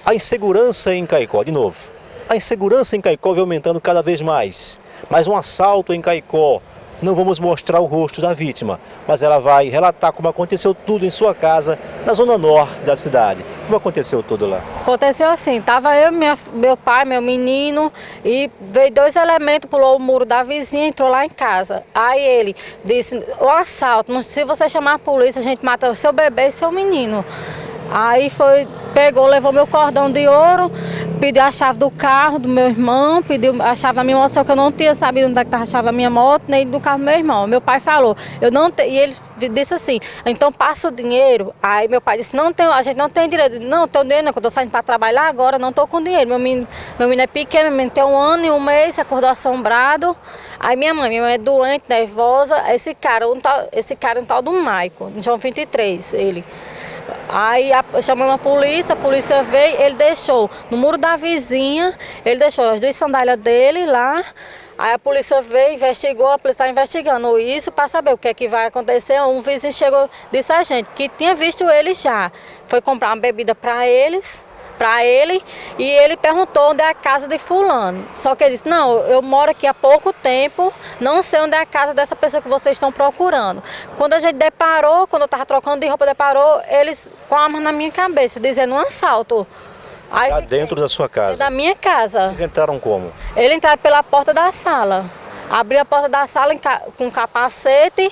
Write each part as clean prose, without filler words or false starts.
A insegurança em Caicó, de novo, a insegurança em Caicó vem aumentando cada vez mais. Mas um assalto em Caicó, não vamos mostrar o rosto da vítima, mas ela vai relatar como aconteceu tudo em sua casa, na zona norte da cidade. Como aconteceu tudo lá? Aconteceu assim, tava eu, meu pai, meu menino, e veio 2 elementos, pulou o muro da vizinha e entrou lá em casa. Aí ele disse, o assalto, se você chamar a polícia, a gente mata o seu bebê e seu menino. Aí pegou, levou meu cordão de ouro, pediu a chave do carro do meu irmão, pediu a chave da minha moto, só que eu não tinha sabido onde estava a chave da minha moto, nem do carro do meu irmão. Meu pai falou, e ele disse assim, então passa o dinheiro. Aí meu pai disse, a gente não tem direito. Não, tenho dinheiro não, que eu estou saindo para trabalhar agora, não estou com dinheiro. Meu menino é pequeno, meu menino tem 1 ano e 1 mês, acordou assombrado. Aí minha mãe é doente, nervosa, esse cara um tal do Maico, João 23, ele. Aí chamamos a polícia veio, ele deixou no muro da vizinha, ele deixou as 2 sandálias dele lá. Aí a polícia veio, investigou, a polícia está investigando isso para saber o que é que vai acontecer. Um vizinho chegou, disse a gente que tinha visto ele já, foi comprar uma bebida para ele, e ele perguntou onde é a casa de fulano. Só que ele disse, não, eu moro aqui há pouco tempo, não sei onde é a casa dessa pessoa que vocês estão procurando. Quando a gente deparou, quando eu estava trocando de roupa, deparou eles com a arma na minha cabeça, dizendo um assalto. Aí Já dentro da sua casa? Da minha casa. Eles entraram como? Eles entraram pela porta da sala. Abri a porta da sala com capacete.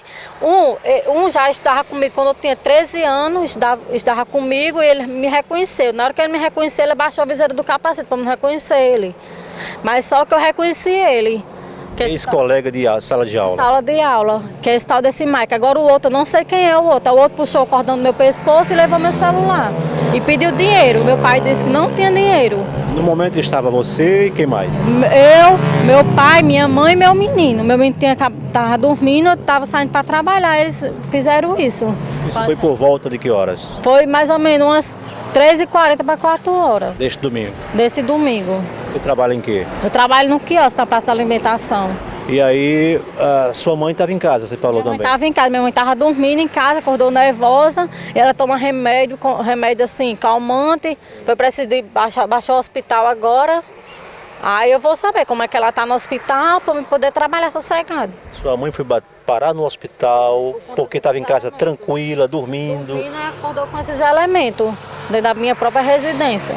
Um já estava comigo quando eu tinha 13 anos, estava comigo e ele me reconheceu. Na hora que ele me reconheceu, ele abaixou a viseira do capacete para não reconhecer ele. Mas só que eu reconheci ele. Ex-colega de sala de aula? Sala de aula, que é esse tal desse Mike. Agora o outro, eu não sei quem é o outro. O outro puxou o cordão do meu pescoço e levou meu celular. E pediu dinheiro. Meu pai disse que não tinha dinheiro. No momento estava você e quem mais? Eu, meu pai, minha mãe e meu menino. Meu menino estava dormindo, eu estava saindo para trabalhar. Eles fizeram isso. Isso foi por volta de que horas? Foi mais ou menos umas 3h40 para 4 horas. Deste domingo? Desse domingo. Você trabalha em quê? Eu trabalho no quiosque, na praça da alimentação. E aí, sua mãe estava em casa, você falou também? Minha mãe estava em casa, minha mãe estava dormindo em casa, acordou nervosa, e ela toma remédio assim, calmante, foi preciso baixar o hospital agora. Aí eu vou saber como é que ela está no hospital para eu poder trabalhar sossegado. Sua mãe foi parar no hospital porque estava em casa tranquila, dormindo. Dormindo e acordou com esses elementos dentro da minha própria residência.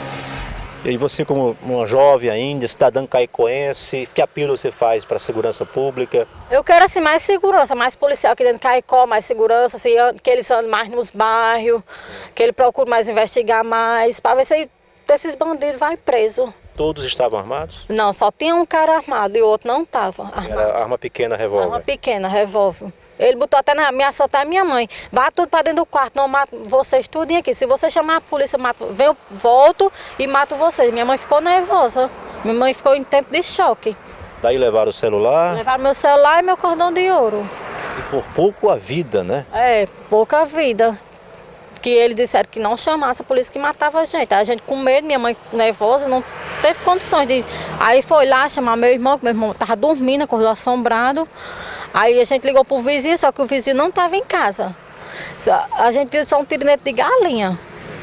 E aí você, como uma jovem ainda, cidadã caicoense, que apelo você faz para a segurança pública? Eu quero assim, mais segurança, mais policial aqui dentro de Caicó, mais segurança, assim, que eles andem mais nos bairros, que ele procure mais investigar mais, para ver se esses bandidos vai preso. Todos estavam armados? Não, só tinha um cara armado e o outro não estava armado. Era arma pequena, revólver? Arma pequena, revólver. Ele botou até ameaçou até a minha mãe. Vá tudo para dentro do quarto, não mato vocês tudinho aqui. Se você chamar a polícia, eu volto e mato vocês. Minha mãe ficou nervosa. Minha mãe ficou em tempo de choque. Daí levaram o celular? Levaram meu celular e meu cordão de ouro. E por pouco a vida, né? É, pouca vida. Que eles disseram que não chamasse a polícia que matava a gente. A gente com medo, minha mãe nervosa, não teve condições de... Aí foi lá chamar meu irmão, que meu irmão estava dormindo, acordou assombrado. Aí a gente ligou pro vizinho, só que o vizinho não estava em casa. A gente viu só um tirinete de galinha.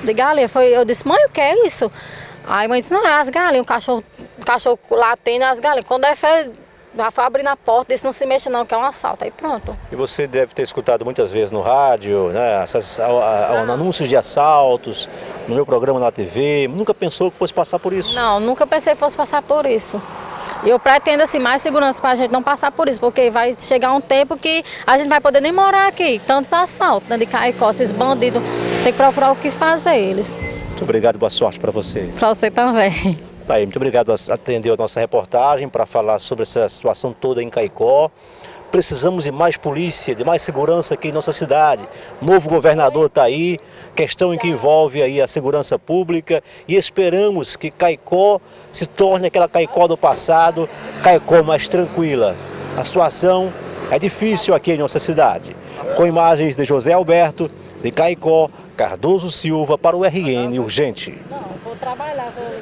Eu disse, mãe, o que é isso? Aí a mãe disse, não, é as galinhas, o cachorro latendo as galinhas. Quando é feio, já foi abrir na porta, disse, não se mexa não, que é um assalto. Aí pronto. E você deve ter escutado muitas vezes no rádio, né, anúncios de assaltos, no meu programa na TV. Nunca pensou que fosse passar por isso? Não, nunca pensei que fosse passar por isso. Eu pretendo assim, mais segurança para a gente não passar por isso, porque vai chegar um tempo que a gente vai poder nem morar aqui. Tantos assaltos, né, de Caicó, esses bandidos, tem que procurar o que fazer eles. Muito obrigado, boa sorte para você. Para você também. Tá aí, muito obrigado por atender a nossa reportagem para falar sobre essa situação toda em Caicó. Precisamos de mais polícia, de mais segurança aqui em nossa cidade. O novo governador está aí, questão em que envolve aí a segurança pública, e esperamos que Caicó se torne aquela Caicó do passado, Caicó mais tranquila. A situação é difícil aqui em nossa cidade. Com imagens de José Alberto, de Caicó, Cardoso Silva para o RN Urgente. Não, vou trabalhar.